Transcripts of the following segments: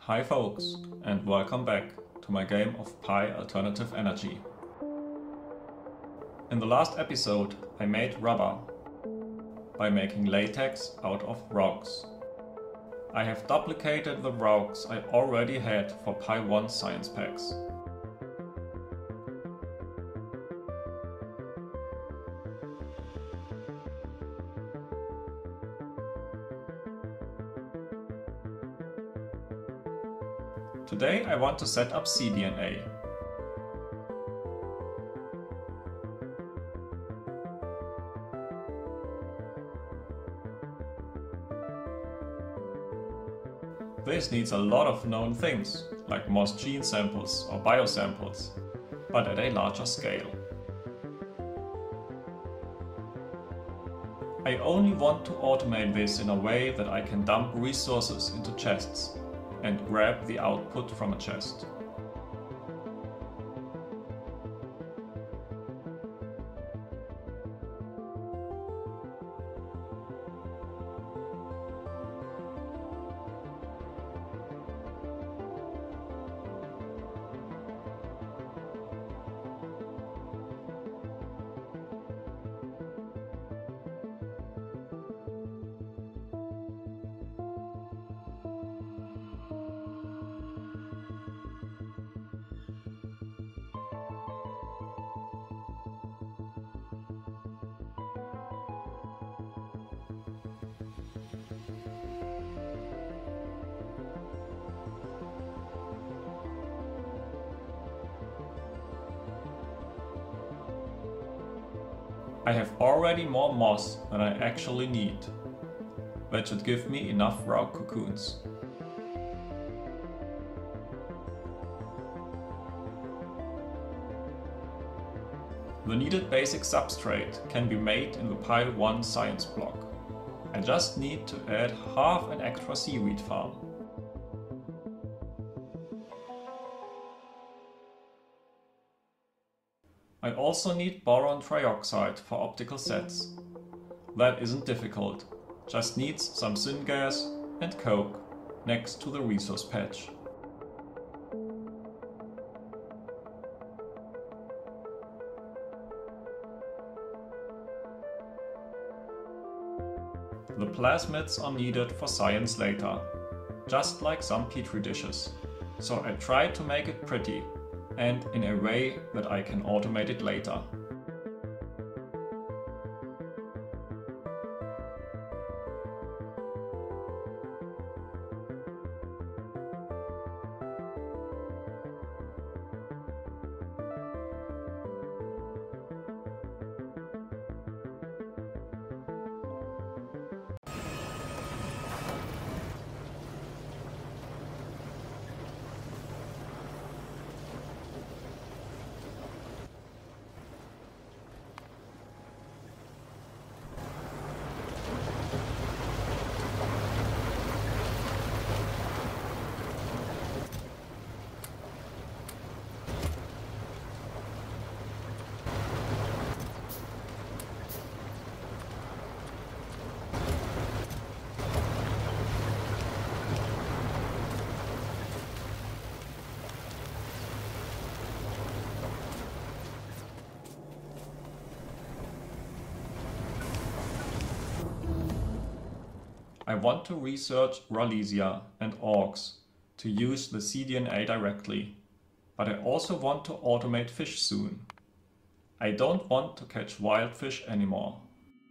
Hi folks, and welcome back to my game of Pi Alternative Energy. In the last episode I made rubber by making latex out of rocks. I have duplicated the rocks I already had for Pi 1 science packs. Today I want to set up cDNA. This needs a lot of known things, like MOS gene samples or biosamples, but at a larger scale. I only want to automate this in a way that I can dump resources into chests and grab the output from a chest. I have already more moss than I actually need. That should give me enough raw cocoons. The needed basic substrate can be made in the Pi 1 science block. I just need to add half an extra seaweed farm. I also need boron trioxide for optical sets. That isn't difficult, just needs some syngas and coke next to the resource patch. The plasmids are needed for science later, just like some petri dishes, so I tried to make it pretty and in a way that I can automate it later. I want to research Rallesia and auks to use the cDNA directly, but I also want to automate fish soon. I don't want to catch wild fish anymore.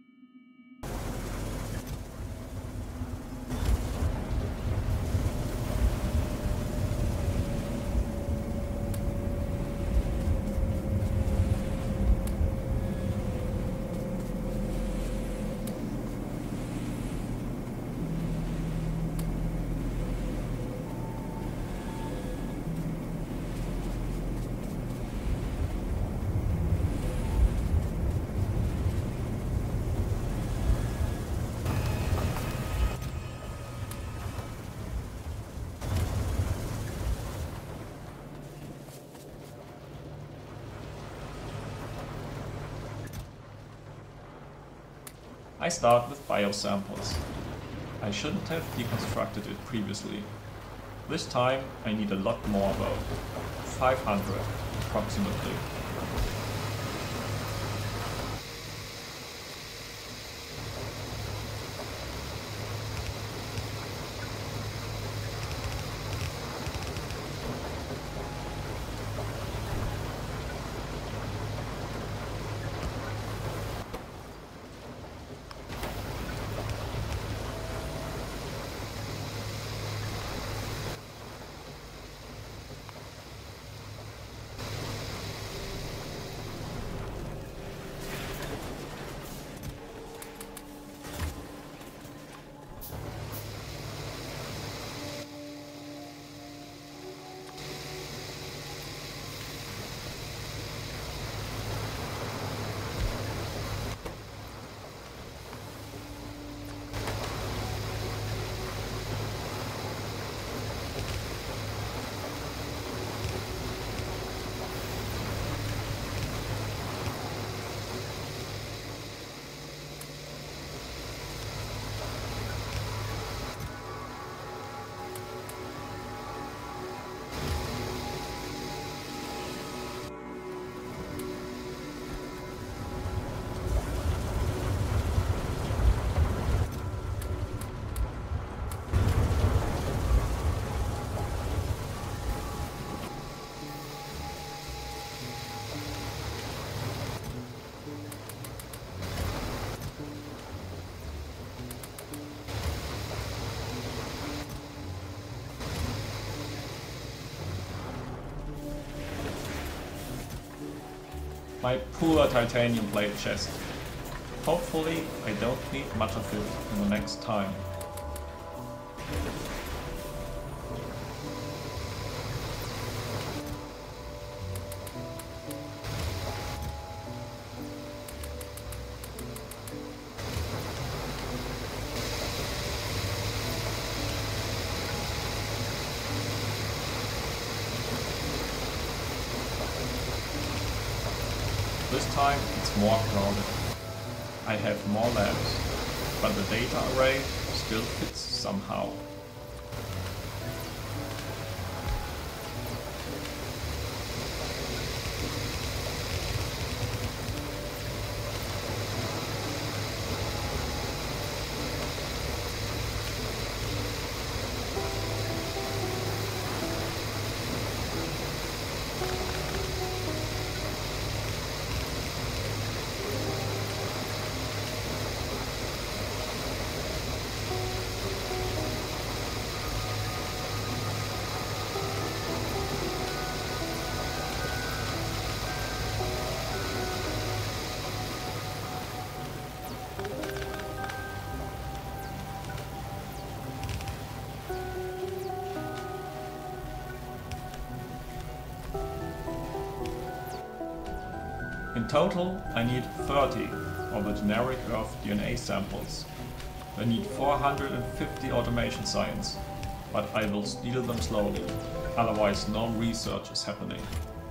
I start with biosamples. I shouldn't have deconstructed it previously. This time I need a lot more though. 500 approximately. My poor titanium plate chest. Hopefully I don't need much of it in the next time. This time it's more crowded. I have more labs, but the data array still fits somehow. In total, I need 30 of the generic Earth DNA samples. I need 450 automation science, but I will steal them slowly, otherwise no research is happening.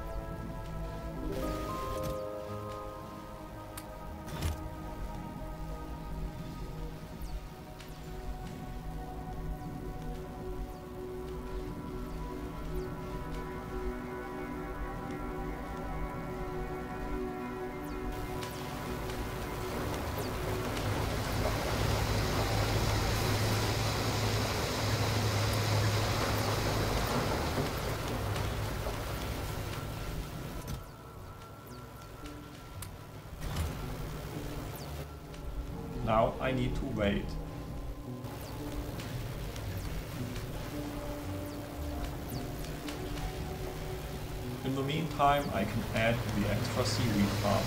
Now I need to wait. In the meantime, I can add the extra seaweed farm.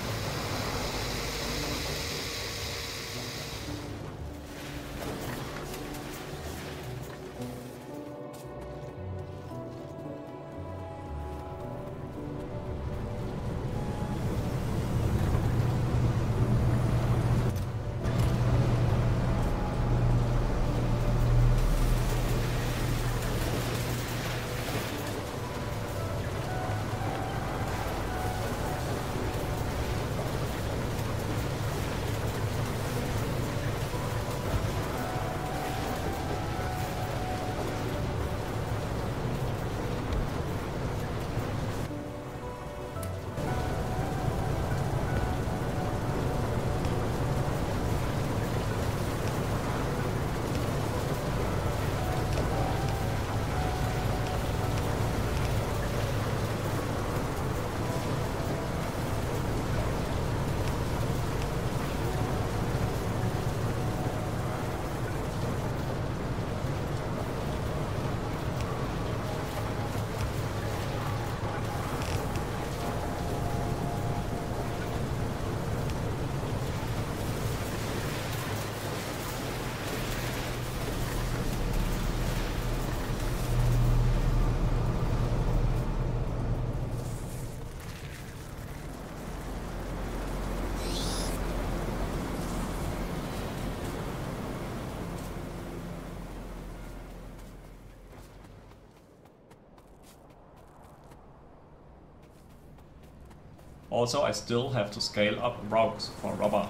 Also, I still have to scale up Raux for rubber.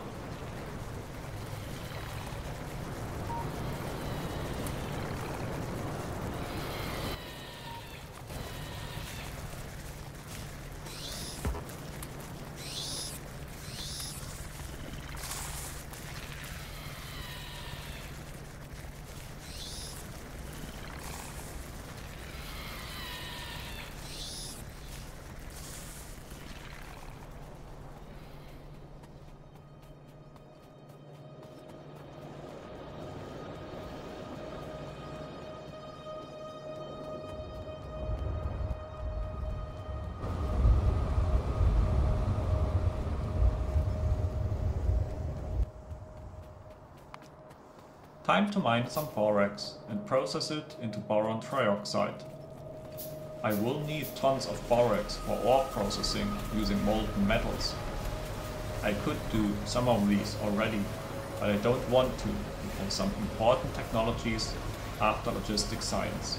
Time to mine some borax and process it into boron trioxide. I will need tons of borax for ore processing using molten metals. I could do some of these already, but I don't want to because some important technologies after logistics science.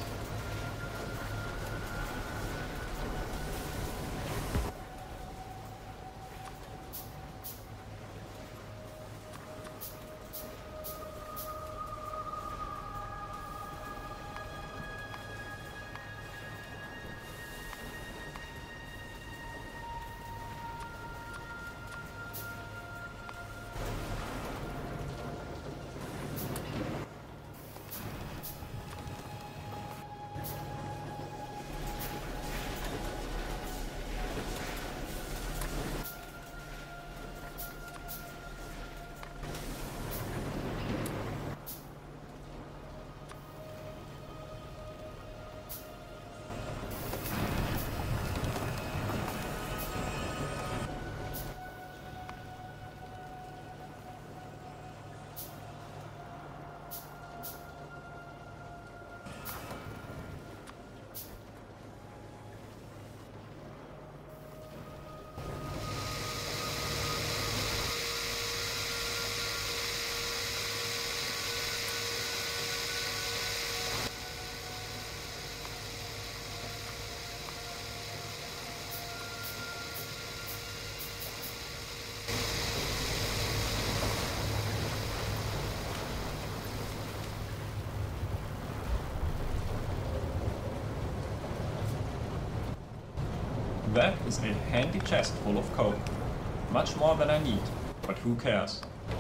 That is a handy chest full of coal. Much more than I need, but who cares?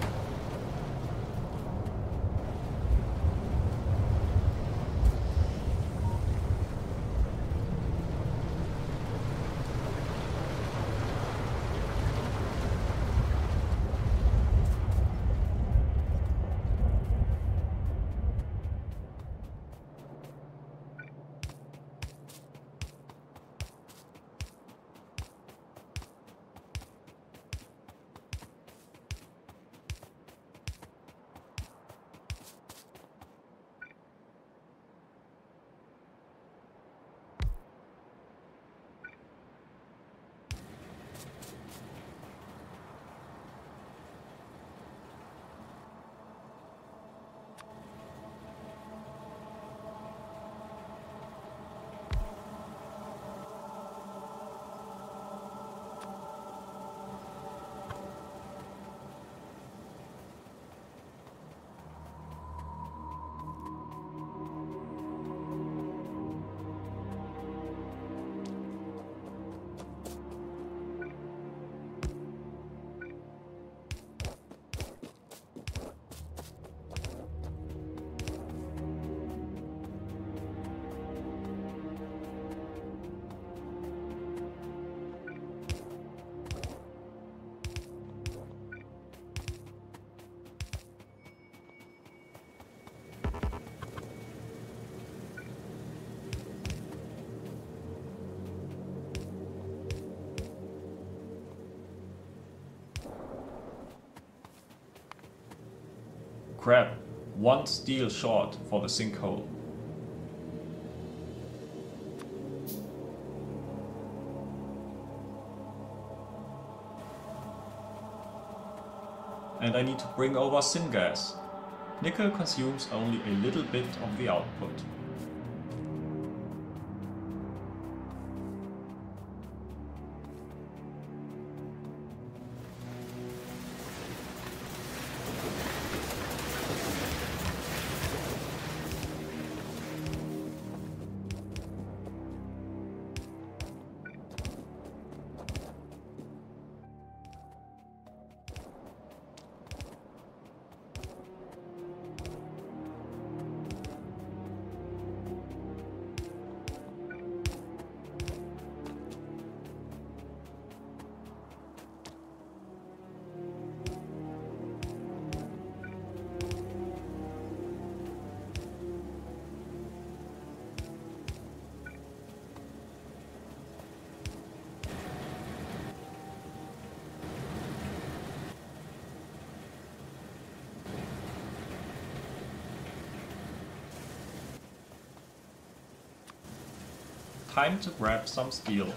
Crap, one steel short for the sinkhole. And I need to bring over syngas. Nickel consumes only a little bit of the output. Time to grab some steel.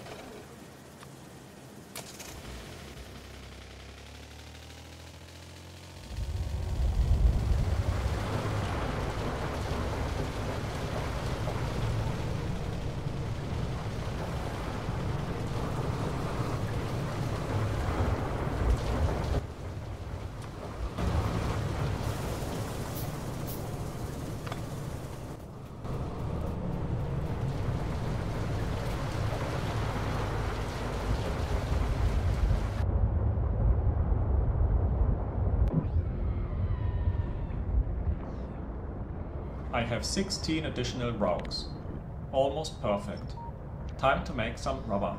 I have 16 additional rocks. Almost perfect. Time to make some rubber.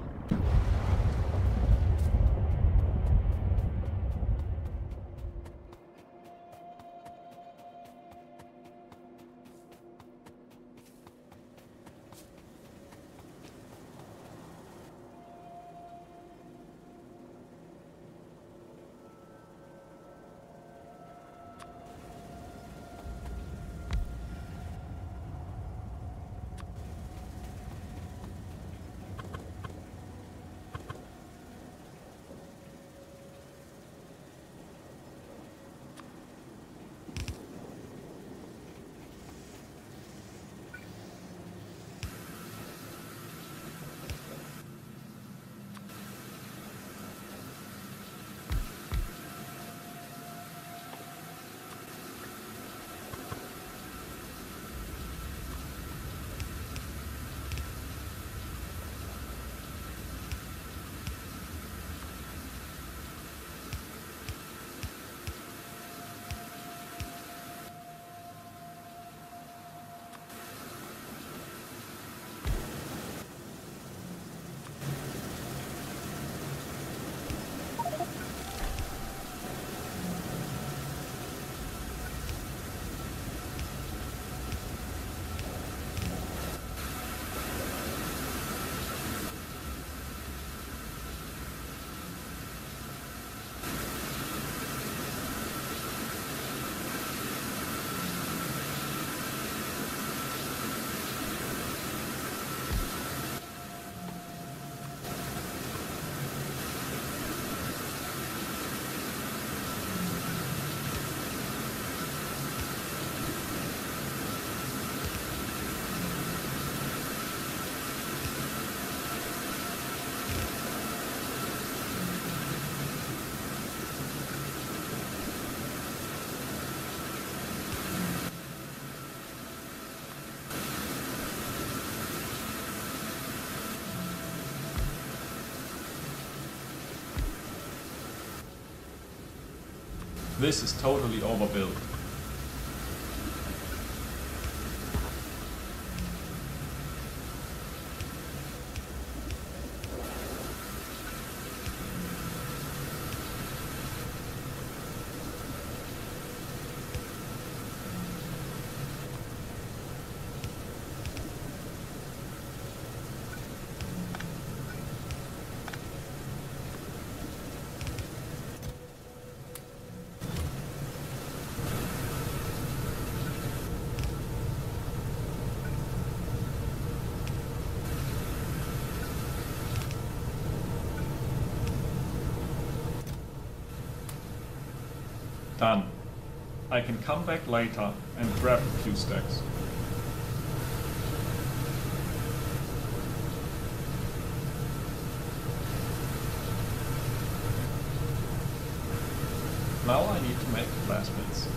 This is totally overbuilt. Done. I can come back later and grab a few stacks. Now I need to make glass bits.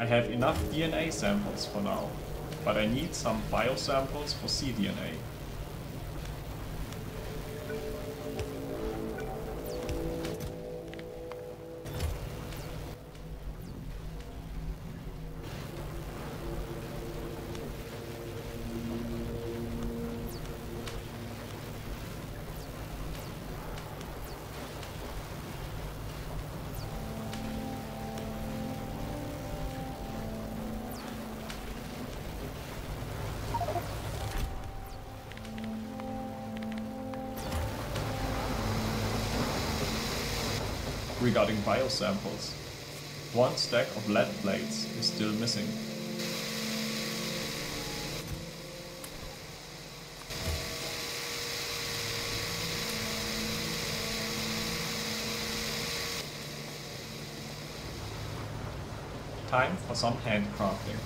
I have enough DNA samples for now, but I need some biosamples for cDNA. Regarding biosamples, one stack of lead plates is still missing. Time for some handcrafting.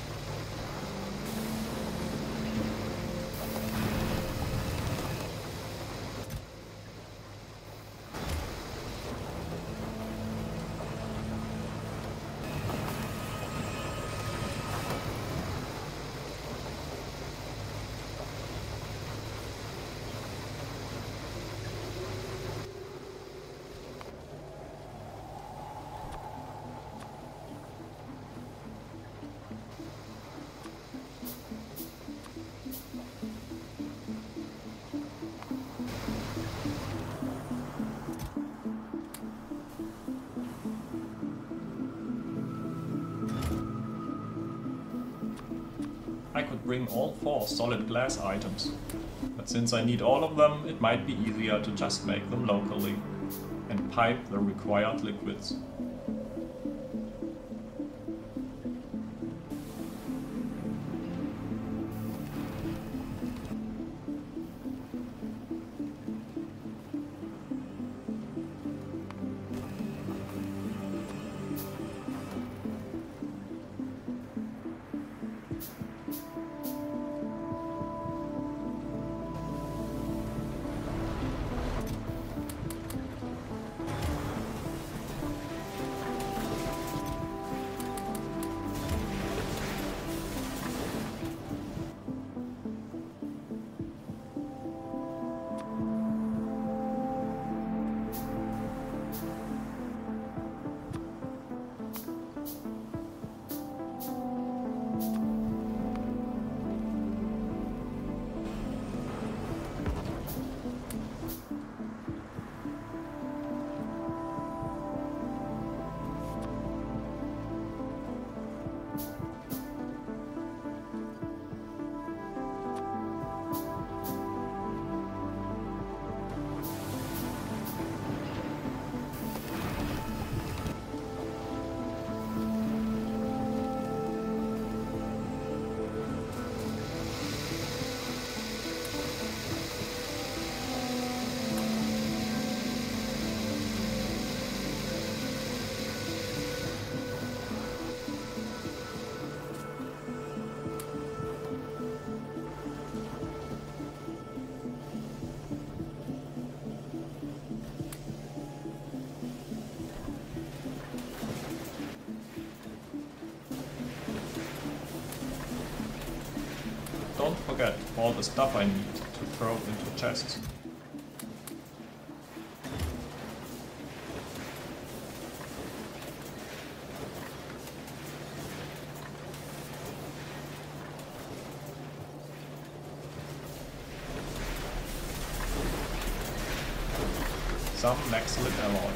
I could bring all 4 solid glass items, but since I need all of them, it might be easier to just make them locally and pipe the required liquids. Don't forget all the stuff I need to throw into chests. Some Maxilid alloy.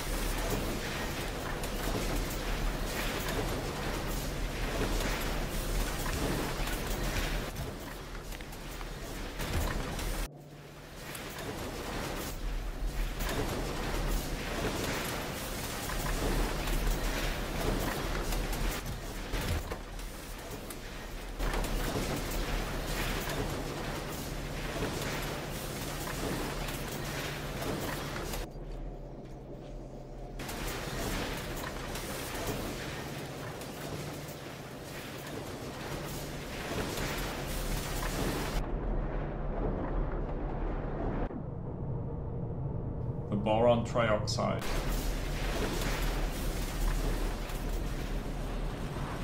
The boron trioxide.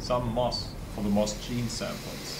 some moss for the moss gene samples.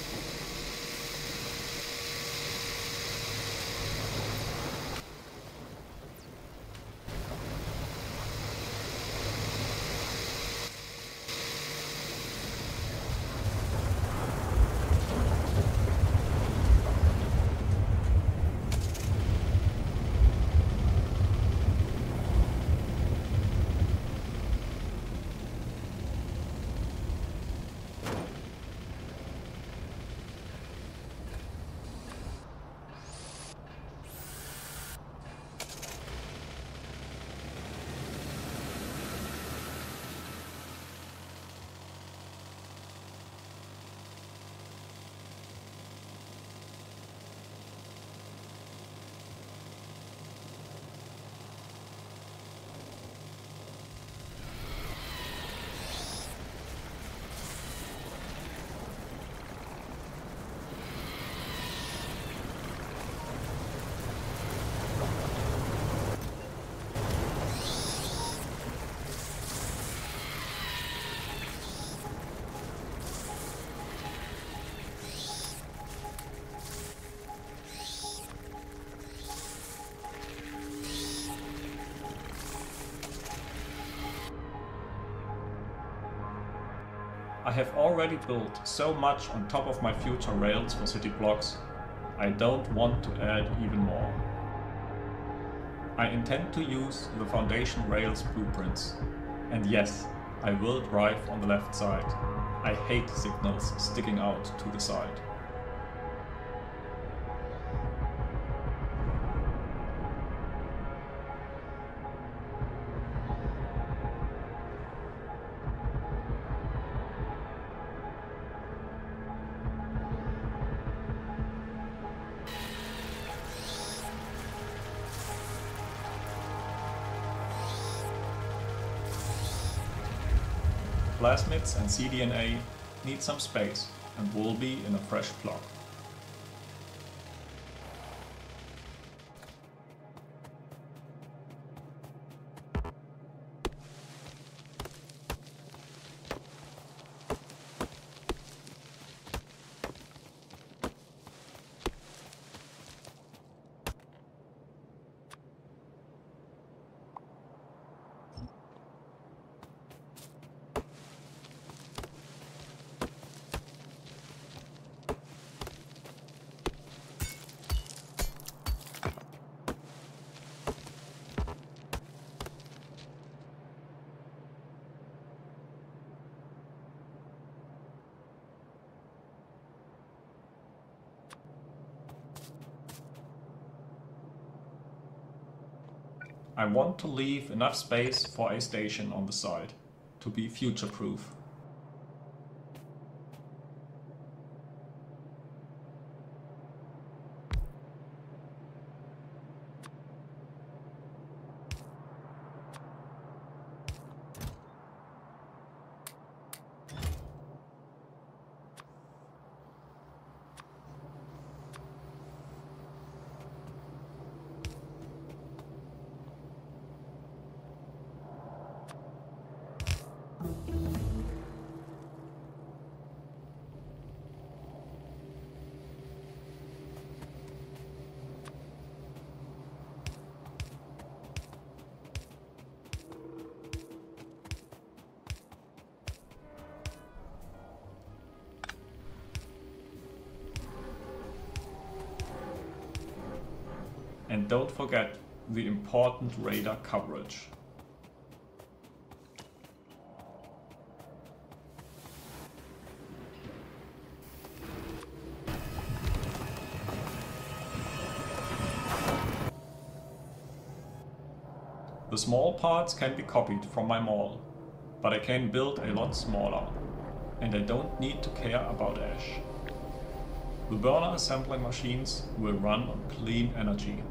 I have already built so much on top of my future rails for city blocks, I don't want to add even more. I intend to use the foundation rails blueprints. And yes, I will drive on the left side. I hate signals sticking out to the side. Plasmids and cDNA need some space and will be in a fresh block. I want to leave enough space for a station on the side to be future-proof. And don't forget the important radar coverage. The small parts can be copied from my mall, but I can build a lot smaller, and I don't need to care about ash. The burner assembling machines will run on clean energy.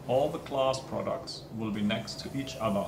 all the class products will be next to each other.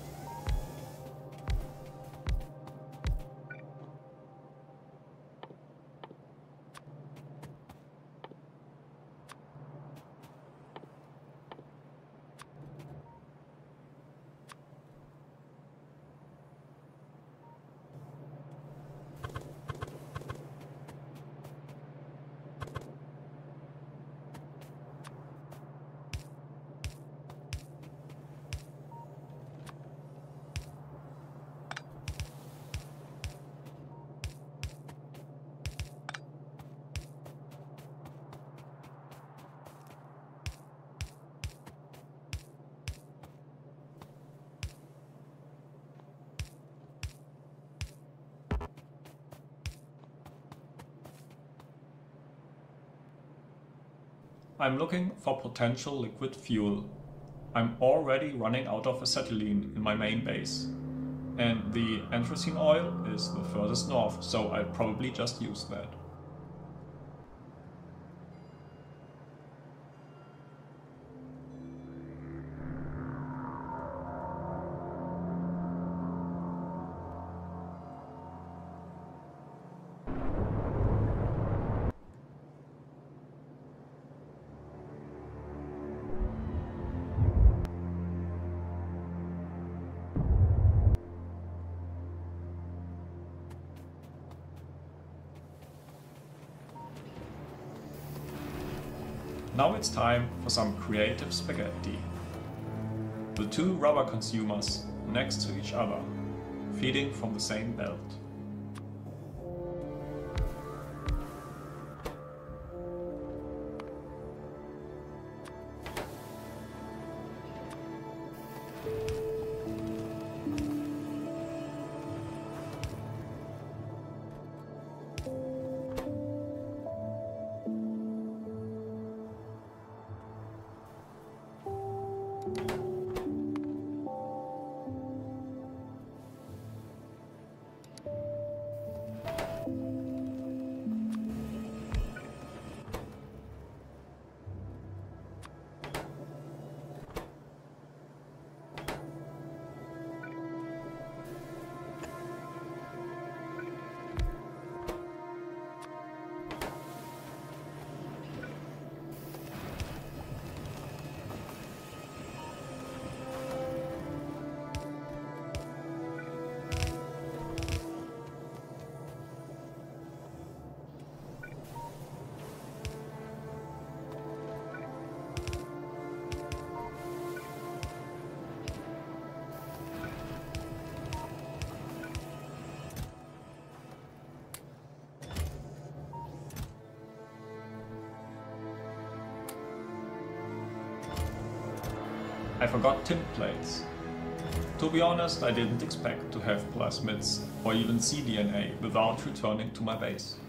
I'm looking for potential liquid fuel. I'm already running out of acetylene in my main base. And the anthracene oil is the furthest north, so I'll probably just use that. Now it's time for some creative spaghetti. The two rubber consumers next to each other, feeding from the same belt. I forgot tin plates. To be honest, I didn't expect to have plasmids or even cDNA without returning to my base.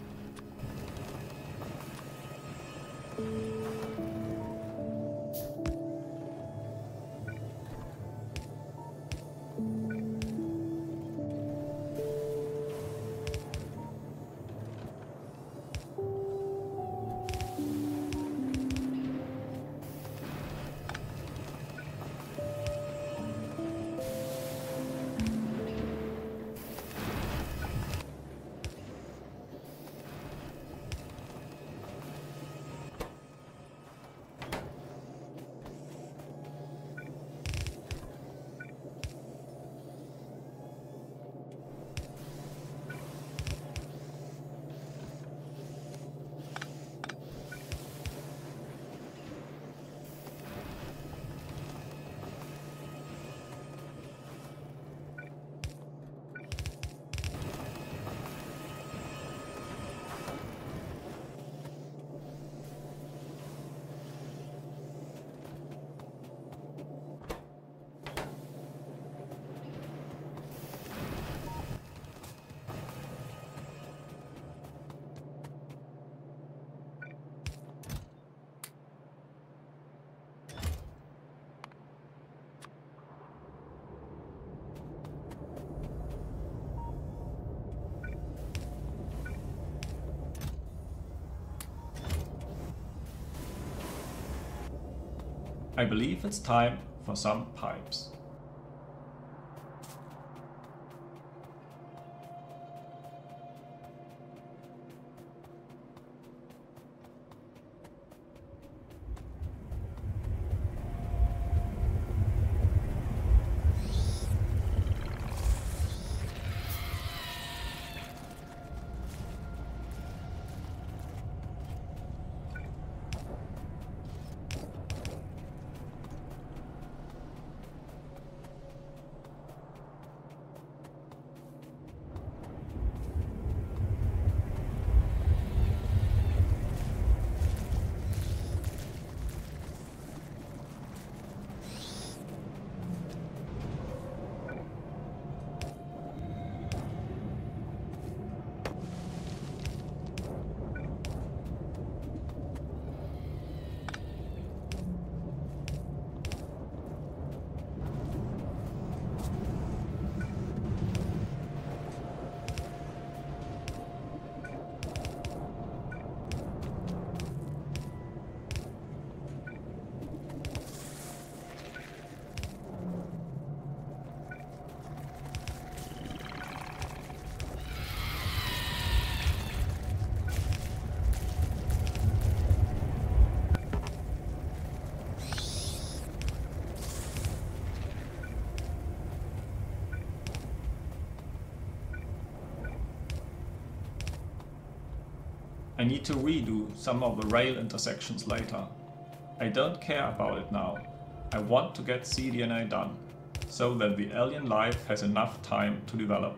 I believe it's time for some pipes. I need to redo some of the rail intersections later. I don't care about it now. I want to get cDNA done, so that the alien life has enough time to develop.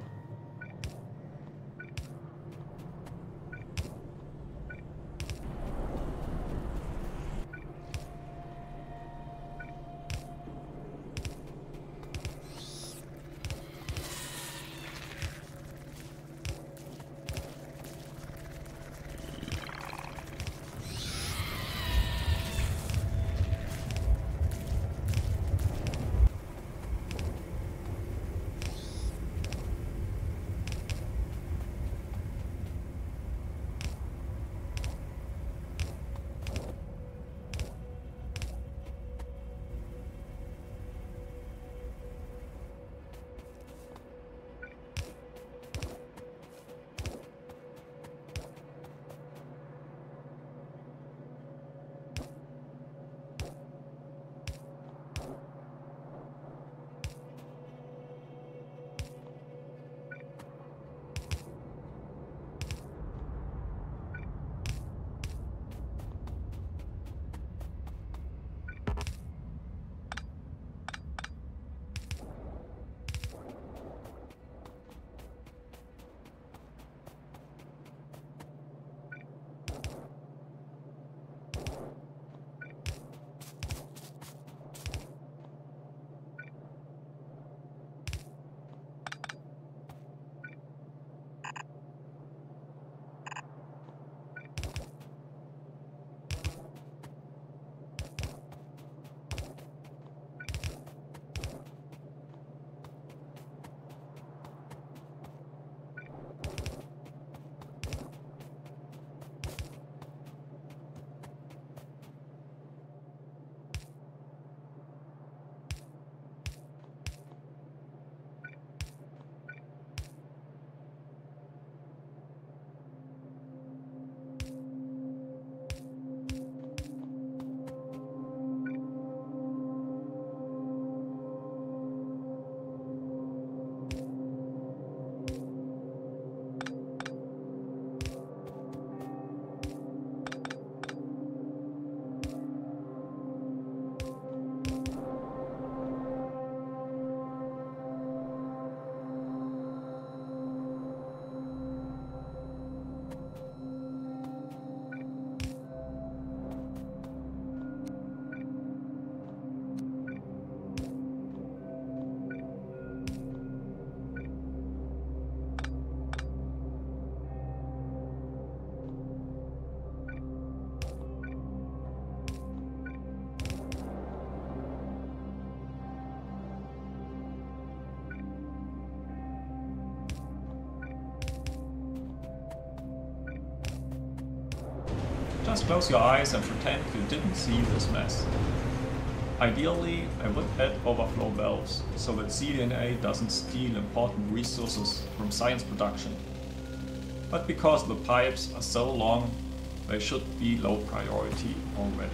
Just close your eyes and pretend you didn't see this mess. Ideally, I would add overflow valves so that cDNA doesn't steal important resources from science production. But because the pipes are so long, they should be low priority already.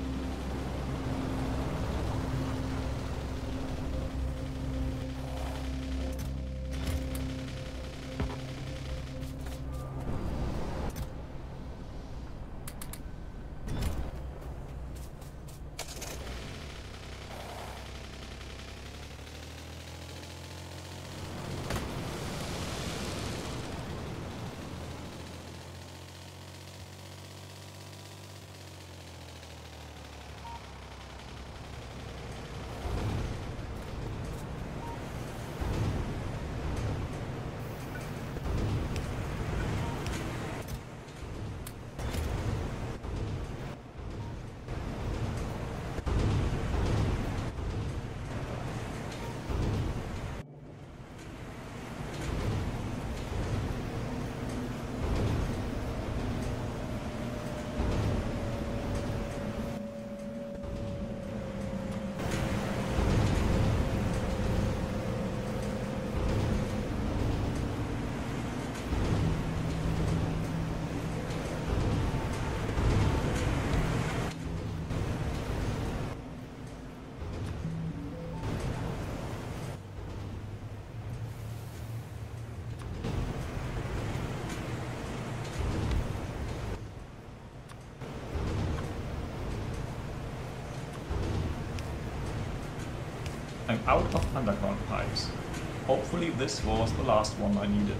I'm out of underground pipes. Hopefully this was the last one I needed.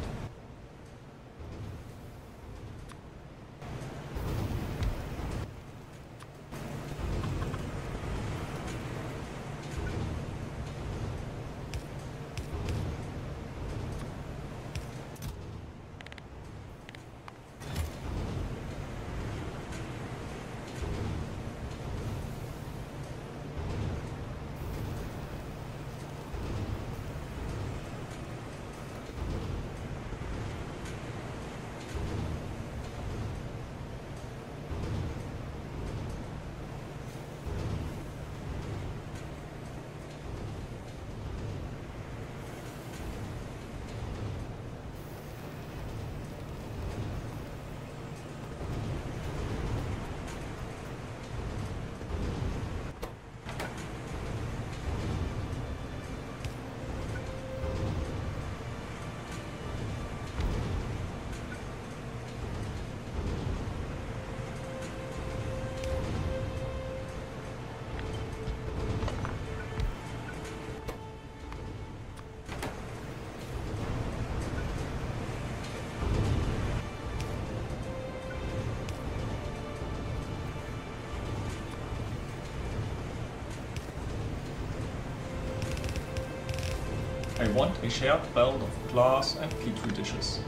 I want a shared belt of glass and petri dishes.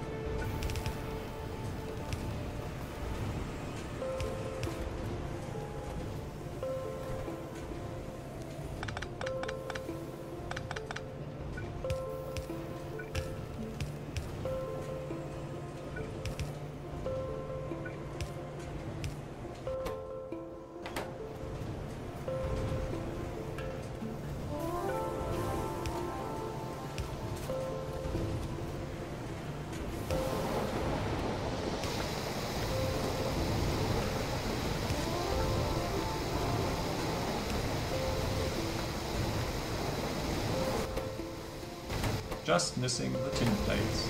Just missing the tin plates.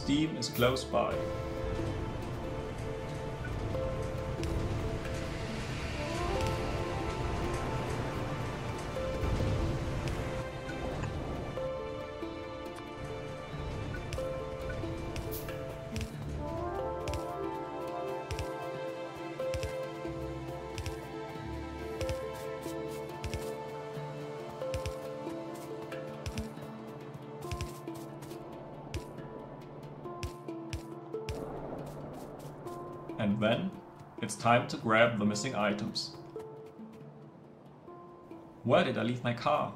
steam is close by. And then it's time to grab the missing items. Where did I leave my car?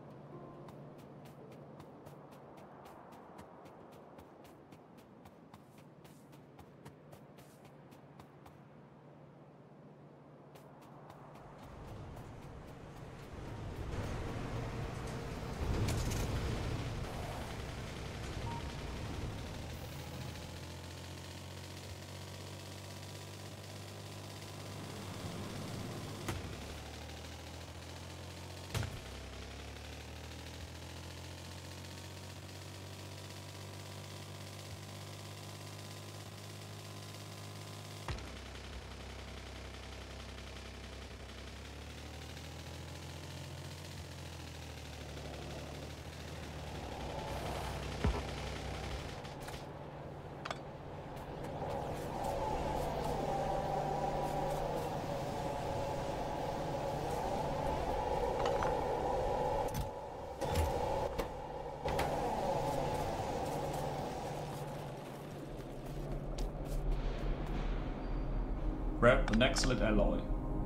Grab the Nexalit alloy.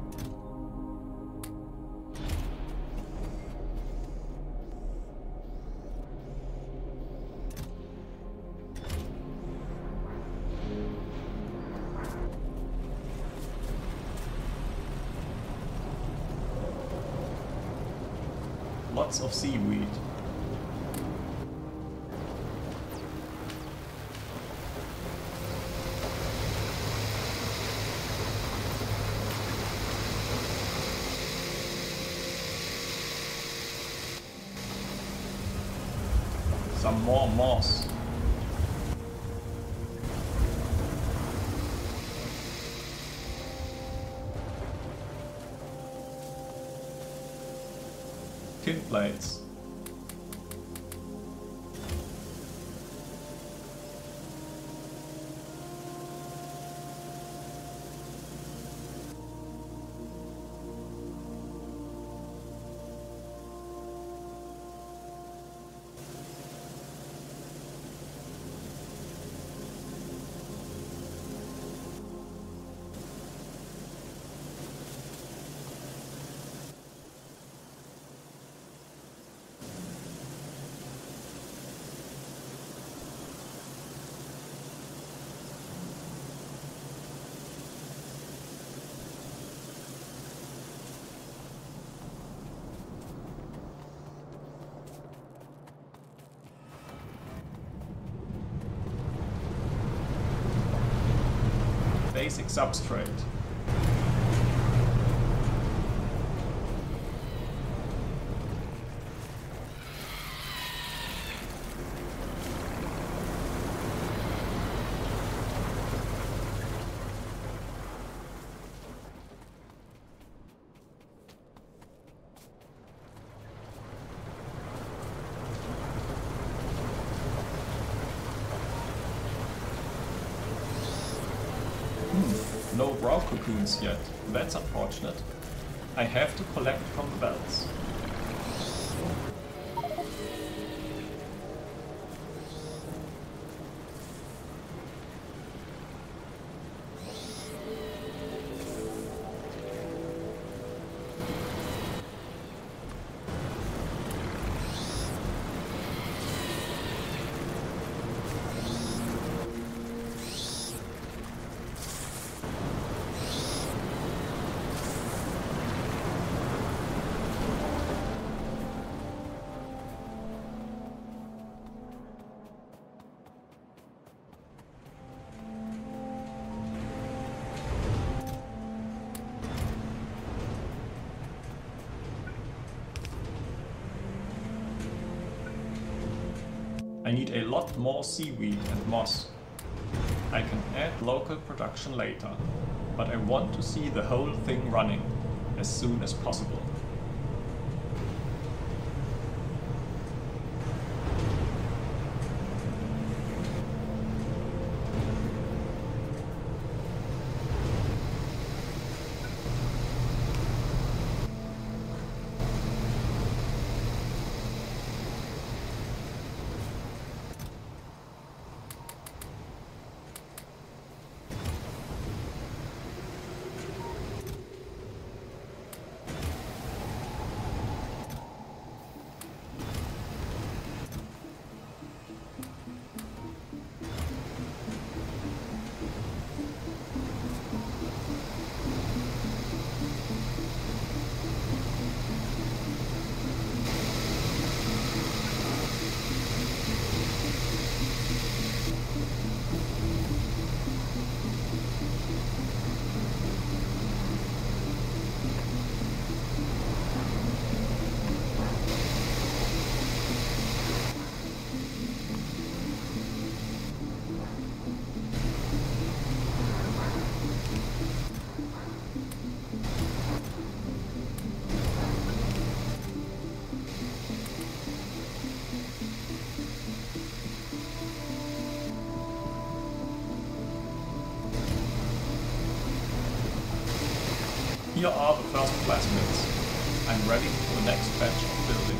Lots of seaweed. Some more moss. Tin plates. Basic substrate. No brow cocoons yet. That's unfortunate. I have to collect from the bells. I need a lot more seaweed and moss. I can add local production later, but I want to see the whole thing running as soon as possible. Here are the first plasmids. I'm ready for the next batch of buildings.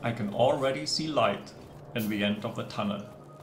I can already see light in the end of the tunnel.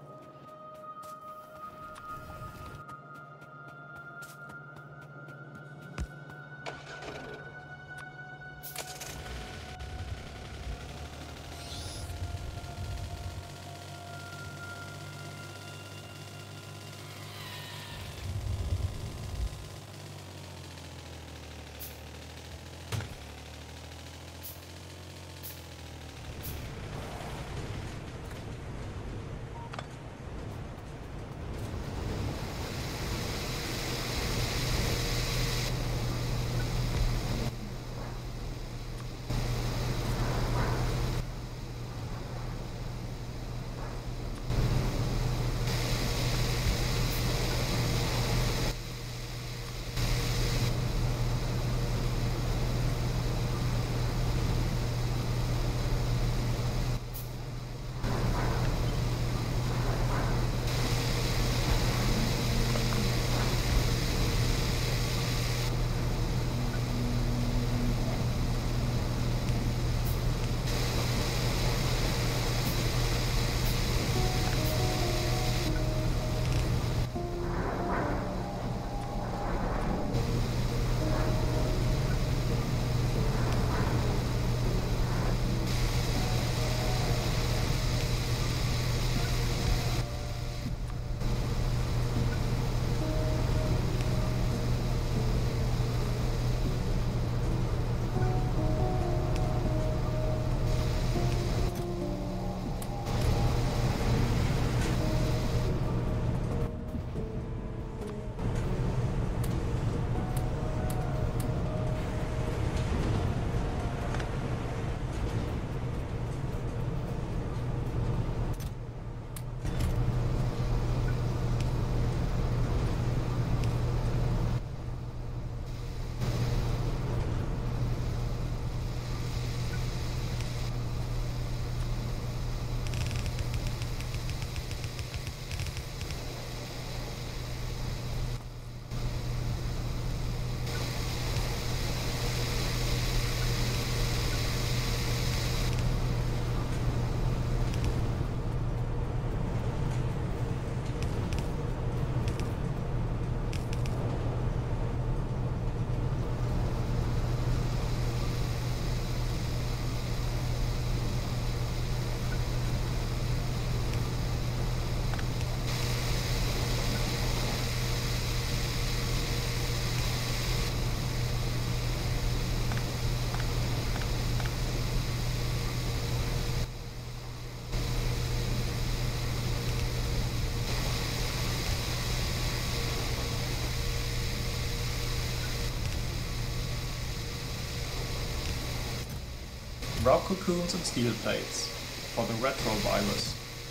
Rock cocoons and steel plates for the retrovirus.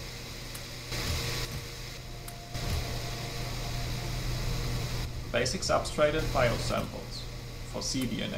Basic substrate and biosamples for cDNA.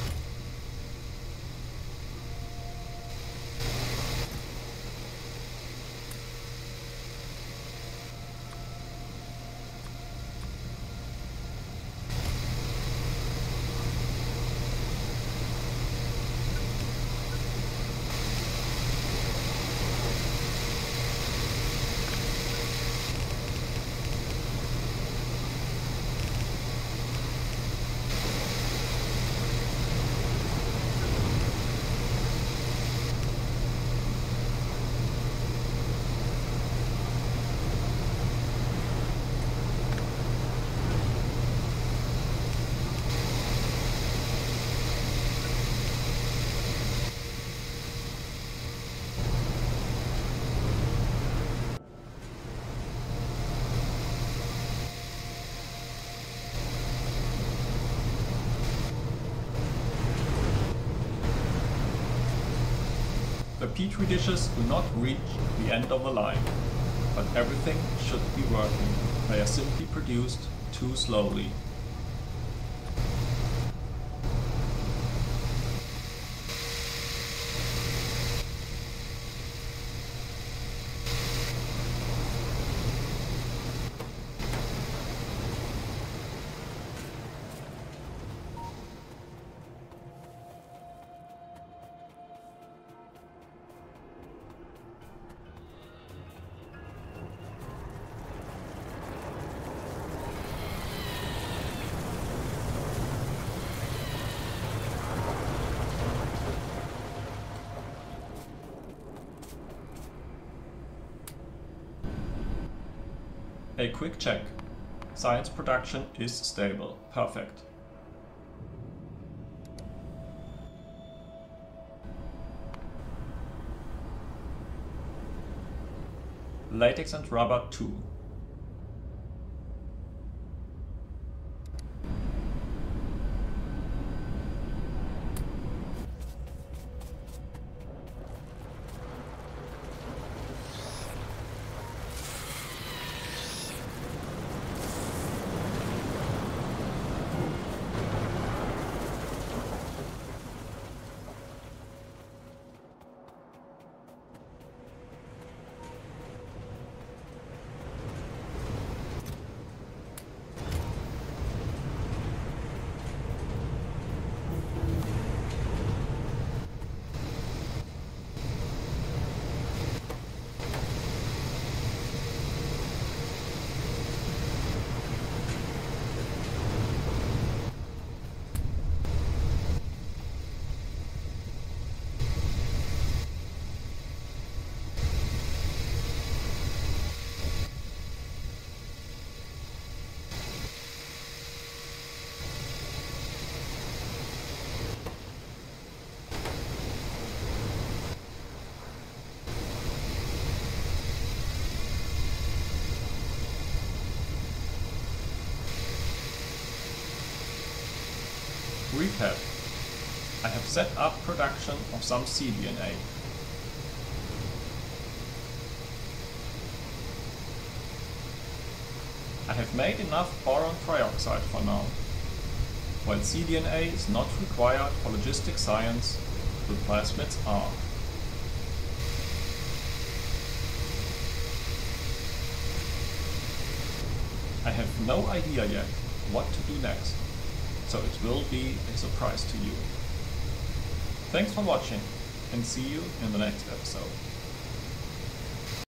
The petri dishes do not reach the end of the line, but everything should be working. They are simply produced too slowly. A quick check. Science production is stable. Perfect. Latex and rubber 2. Recap. I have set up production of some cDNA. I have made enough boron trioxide for now. While cDNA is not required for logistic science, the plasmids are. I have no idea yet what to do next, so it will be a surprise to you. Thanks for watching, and see you in the next episode.